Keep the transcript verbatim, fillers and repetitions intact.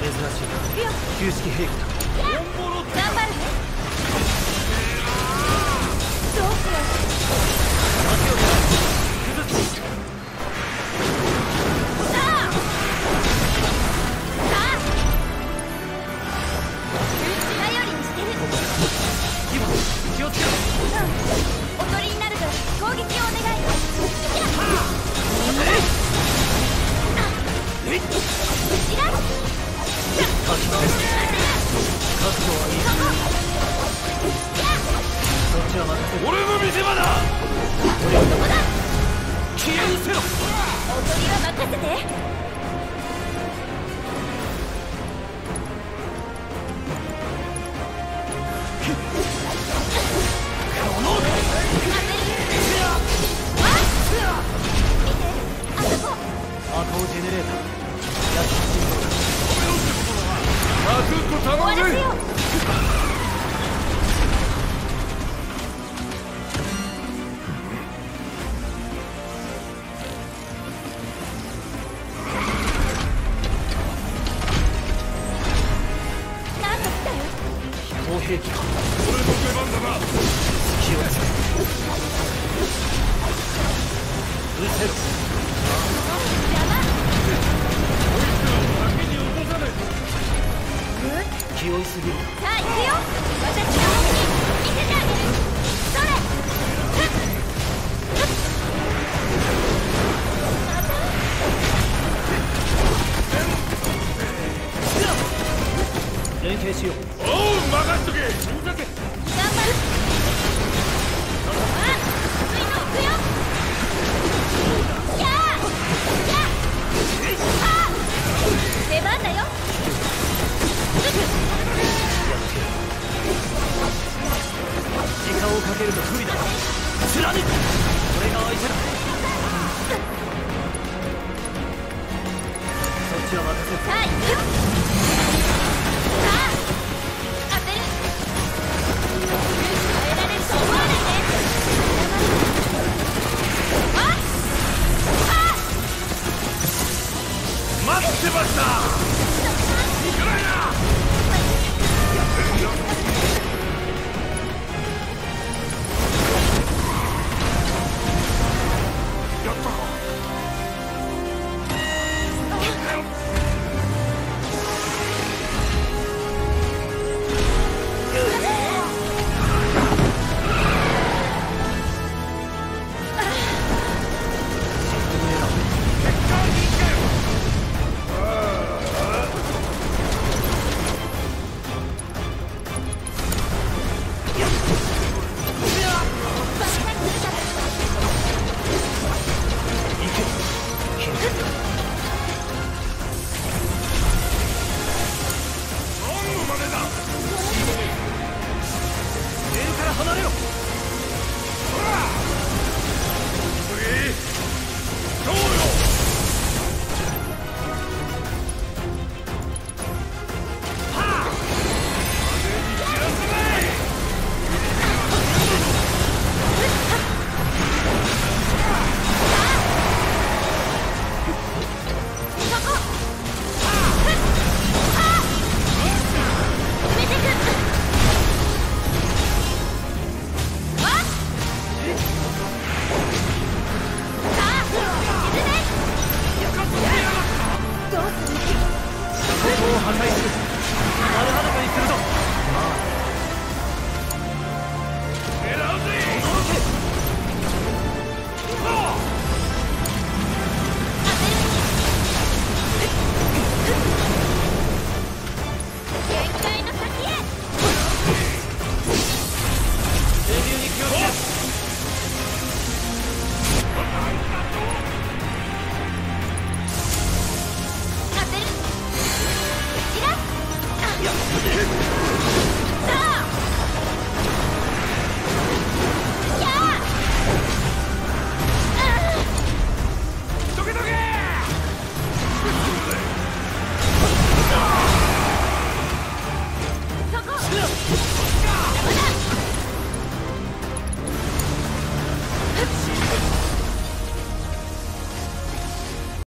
珍しい旧式兵器だ。 頑張るね。どうしよう。さあさあ頼りにしてる。 今気をつけろ。 うん、おとりになるから攻撃をお願い。 えっいらっ覚悟はいい。そっちは任せる。俺の見せ場だ。 どこだ。 消え失せろ。 おとりは任せて。 この当てる。あっ見てあそこ。 魔法ジェネレーターやっと進行だ。 サクッと終わ頼むぜ。 らせよう。なんと来たよ。 飛行兵器か。 俺の出番だな。 気をつけ失せろ。 邪魔。 先に落とさないと。 気負いすぎる。 さあ行くよ。私の本気見せてあげる。それ。 連携しよう。 おう、任しとけ。ふざけ。 頑張る。あっついの行くよ。やあやああ出番だよ。 時間をかけると不利だ。貫く。俺が相手だ。そっちは任せる。 さあ行くよ。さあ当てる。勇気を得られると思わないで。あっあっ待ってました。行かないな。やったか。 破壊する。